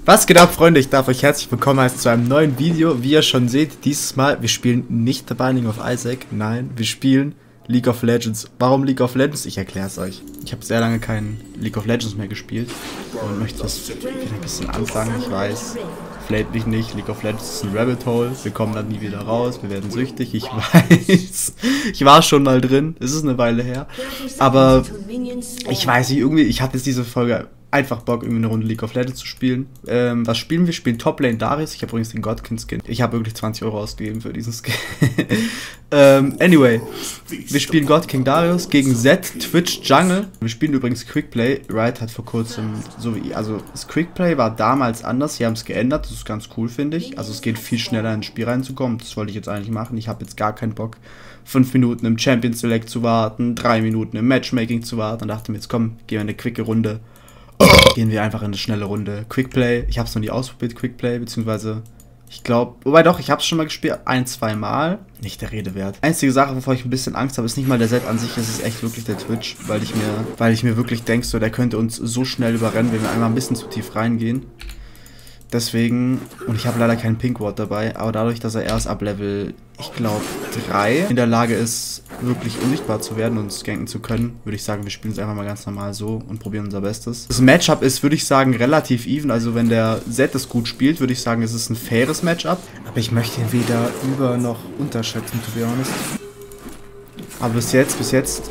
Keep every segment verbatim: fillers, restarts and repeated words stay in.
Was geht ab, Freunde? Ich darf euch herzlich willkommen heißen zu einem neuen Video. Wie ihr schon seht, dieses Mal, wir spielen nicht The Binding of Isaac. Nein, wir spielen League of Legends. Warum League of Legends? Ich erkläre es euch. Ich habe sehr lange kein League of Legends mehr gespielt und möchte das wieder ein bisschen anfangen. Ich weiß, vielleicht mich nicht. League of Legends ist ein Rabbit Hole. Wir kommen dann nie wieder raus. Wir werden süchtig. Ich weiß. Ich war schon mal drin. Es ist eine Weile her. Aber ich weiß nicht, irgendwie, ich hatte jetzt diese Folge einfach Bock, irgendwie eine Runde League of Legends zu spielen. Ähm, was spielen wir? Wir spielen Top Lane Darius. Ich habe übrigens den Godkin-Skin. Ich habe wirklich zwanzig Euro ausgegeben für diesen Skin. ähm, anyway, wir spielen Godkin Darius gegen Zed, Twitch, Jungle. Wir spielen übrigens Quickplay. Riot hat vor kurzem, so wie, also das Quickplay war damals anders. Sie haben es geändert. Das ist ganz cool, finde ich. Also es geht viel schneller ins Spiel reinzukommen. Das wollte ich jetzt eigentlich machen. Ich habe jetzt gar keinen Bock, fünf Minuten im Champion Select zu warten, drei Minuten im Matchmaking zu warten. Und dachte mir, jetzt komm, gehen wir in eine quicke Runde. Gehen wir einfach in eine schnelle Runde. Quickplay, ich habe es noch nie ausprobiert, Quickplay, beziehungsweise, ich glaube, wobei doch, ich habe es schon mal gespielt, ein, zwei Mal. Nicht der Rede wert. Einzige Sache, wovor ich ein bisschen Angst habe, ist nicht mal der Set an sich, es ist echt wirklich der Twitch, weil ich mir, weil ich mir wirklich denke, so, der könnte uns so schnell überrennen, wenn wir einmal ein bisschen zu tief reingehen. Deswegen, und ich habe leider keinen Pink Ward dabei, aber dadurch, dass er erst ab Level, ich glaube, drei in der Lage ist, wirklich unsichtbar zu werden und skanken zu können, würde ich sagen, wir spielen es einfach mal ganz normal so und probieren unser Bestes. Das Matchup ist, würde ich sagen, relativ even, also wenn der Zed es gut spielt, würde ich sagen, es ist ein faires Matchup. Aber ich möchte ihn weder über- noch unterschätzen, to be honest. Aber bis jetzt, bis jetzt...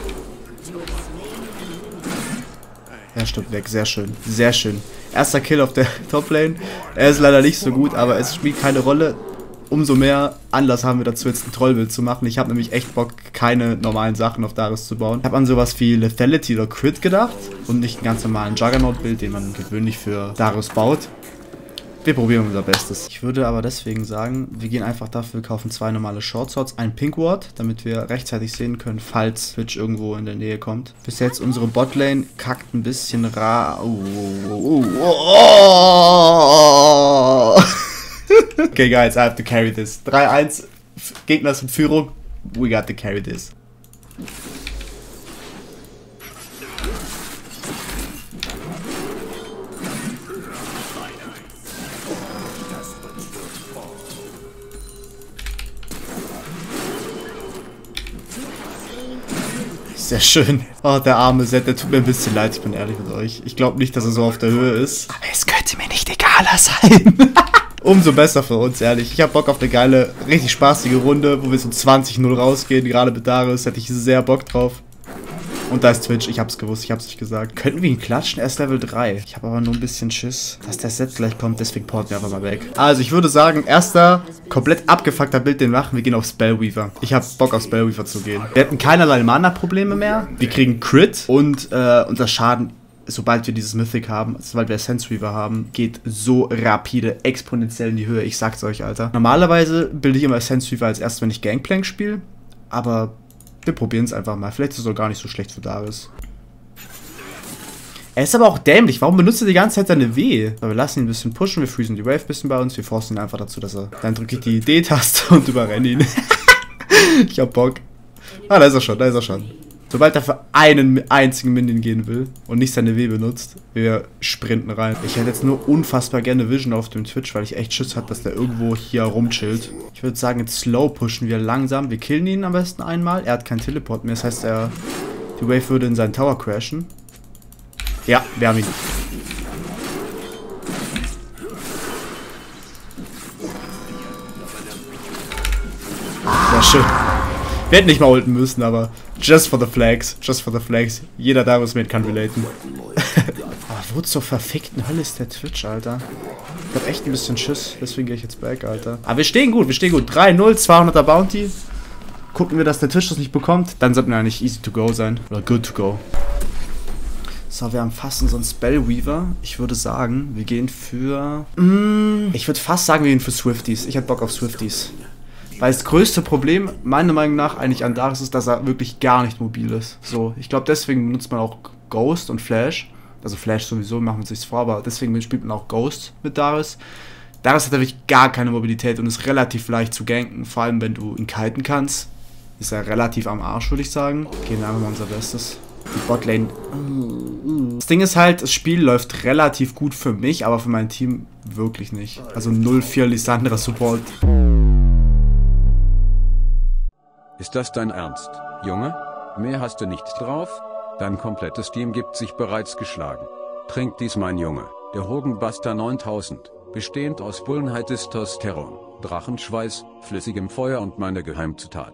Er stirbt weg, sehr schön, sehr schön. Erster Kill auf der Top-Lane. Er ist leider nicht so gut, aber es spielt keine Rolle. Umso mehr Anlass haben wir dazu, jetzt ein Trollbild zu machen. Ich habe nämlich echt Bock, keine normalen Sachen auf Darius zu bauen. Ich habe an sowas wie Lethality oder Crit gedacht und nicht einen ganz normalen Juggernaut-Bild, den man gewöhnlich für Darius baut. Wir probieren unser Bestes. Ich würde aber deswegen sagen, wir gehen einfach dafür, wir kaufen zwei normale Short Swords, einen Pink Ward, damit wir rechtzeitig sehen können, falls Twitch irgendwo in der Nähe kommt. Bis jetzt unsere Botlane kackt ein bisschen ra... Oh, oh, oh, oh. Okay, guys, I have to carry this. drei eins, Gegner sind Führung. We got to carry this. Sehr schön. Oh, der arme Zed, der tut mir ein bisschen leid, ich bin ehrlich mit euch. Ich glaube nicht, dass er so auf der Höhe ist. Aber es könnte mir nicht egaler sein. Umso besser für uns, ehrlich. Ich habe Bock auf eine geile, richtig spaßige Runde, wo wir so zwanzig null rausgehen. Gerade mit Darius hätte ich sehr Bock drauf. Und da ist Twitch, ich hab's gewusst, ich hab's nicht gesagt. Könnten wir ihn klatschen? Er ist Level drei. Ich habe aber nur ein bisschen Schiss, dass der Set gleich kommt, deswegen porten wir einfach mal weg. Also ich würde sagen, erster komplett abgefuckter Bild, den machen wir gehen auf Spellweaver. Ich habe Bock auf Spellweaver zu gehen. Wir hätten keinerlei Mana-Probleme mehr. Wir kriegen Crit und äh, unser Schaden, sobald wir dieses Mythic haben, sobald wir Sense Weaver haben, geht so rapide, exponentiell in die Höhe. Ich sag's euch, Alter. Normalerweise bilde ich immer Sense Weaver als erstes, wenn ich Gangplank spiele, aber wir probieren es einfach mal. Vielleicht ist es auch gar nicht so schlecht für Darius. Er ist aber auch dämlich. Warum benutzt er die ganze Zeit seine W? Aber wir lassen ihn ein bisschen pushen. Wir freezen die Wave ein bisschen bei uns. Wir forcen ihn einfach dazu, dass er... Dann drücke ich die D-Taste und überrenne ihn. Ich hab Bock. Ah, da ist er schon. Da ist er schon. Sobald er für einen einzigen Minion gehen will und nicht seine W benutzt, wir sprinten rein. Ich hätte jetzt nur unfassbar gerne Vision auf dem Twitch, weil ich echt Schiss hatte, dass der irgendwo hier rumchillt. Ich würde sagen, jetzt slow pushen wir langsam. Wir killen ihn am besten einmal. Er hat keinen Teleport mehr, das heißt, er, die Wave würde in seinen Tower crashen. Ja, wir haben ihn. Sehr schön. Wir hätten nicht mal ulten müssen, aber just for the flags, just for the flags. Jeder Darius-Mate kann relaten. Aber wo zur verfickten Hölle ist der Twitch, Alter? Ich hab echt ein bisschen Schiss, deswegen gehe ich jetzt back, Alter. Aber wir stehen gut, wir stehen gut. drei null, zweihunderter Bounty. Gucken wir, dass der Twitch das nicht bekommt. Dann sollten wir eigentlich easy to go sein. Oder good to go. So, wir haben fast unseren Spellweaver. Ich würde sagen, wir gehen für... Mm, ich würde fast sagen, wir gehen für Swifties. Ich hätte Bock auf Swifties. Weil das größte Problem, meiner Meinung nach, eigentlich an Darius ist, dass er wirklich gar nicht mobil ist. So, ich glaube, deswegen benutzt man auch Ghost und Flash. Also Flash sowieso, machen wir uns nichts vor, aber deswegen spielt man auch Ghost mit Darius. Darius hat wirklich gar keine Mobilität und ist relativ leicht zu ganken. Vor allem, wenn du ihn kiten kannst, ist er relativ am Arsch, würde ich sagen. Gehen wir einfach mal unser Bestes. Die Botlane. Das Ding ist halt, das Spiel läuft relativ gut für mich, aber für mein Team wirklich nicht. Also null vier Lissandra Support. Ist das dein Ernst, Junge? Mehr hast du nicht drauf? Dein komplettes Team gibt sich bereits geschlagen. Trink dies, mein Junge. Der Hogenbuster neuntausend, bestehend aus Bullenheit, Testosteron, Drachenschweiß, flüssigem Feuer und meine Geheimzutat.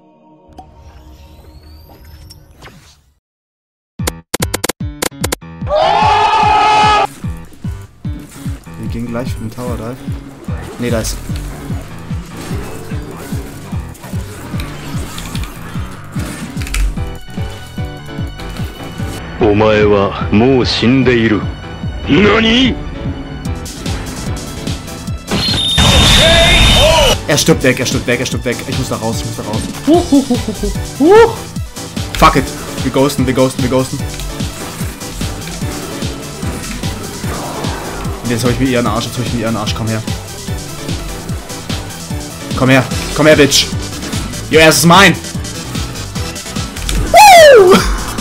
Wir gehen gleich für den Tower Dive. Ne, da ist. お前はもう死んでいる。何? Er stirbt weg, er stirbt weg, er stirbt weg. Ich muss da raus, ich muss da raus. Huch, huch, huch, huch, huch. Fuck it. Wir ghosten, wir ghosten, wir ghosten. Und jetzt hol ich mir ihren Arsch, jetzt hol ich mir ihren Arsch. Komm her. Komm her, komm her, Bitch. Jo, er ist mein. Woo!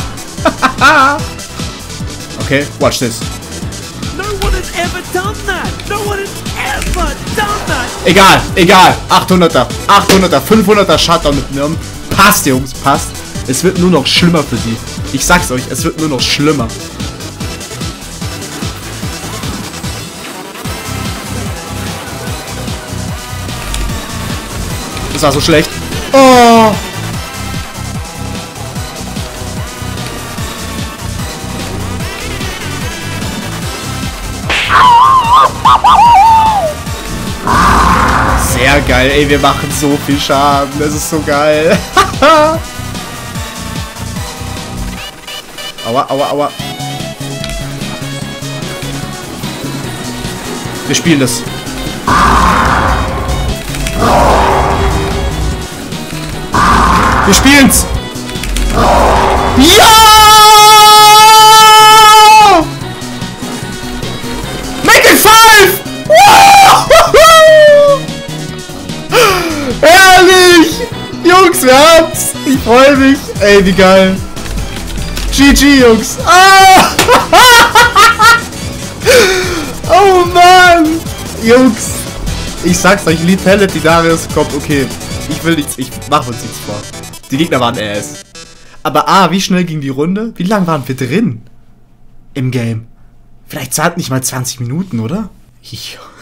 Okay, watch this. No one has ever done that. No one has ever done that. Egal, egal. achthunderter, achthunderter, fünfhunderter Shutdown mit Nirm. Passt, Jungs, passt. Es wird nur noch schlimmer für sie. Ich sag's euch, es wird nur noch schlimmer. Das war so schlecht. Oh! Sehr geil, ey, wir machen so viel Schaden. Das ist so geil. Aua, aua, aua. Wir spielen das. Wir spielen's! Ja! Make it five! Herrlich! Jungs, wir haben's! Ich freue mich! Ey, wie geil! G G, Jungs! Ah! Oh Mann! Jungs! Ich sag's euch, Lethality Darius kommt, okay. Ich will nichts, ich mach uns nichts vor. Die Gegner waren ass. Aber ah, wie schnell ging die Runde? Wie lang waren wir drin? Im Game? Vielleicht nicht mal zwanzig Minuten, oder? Ich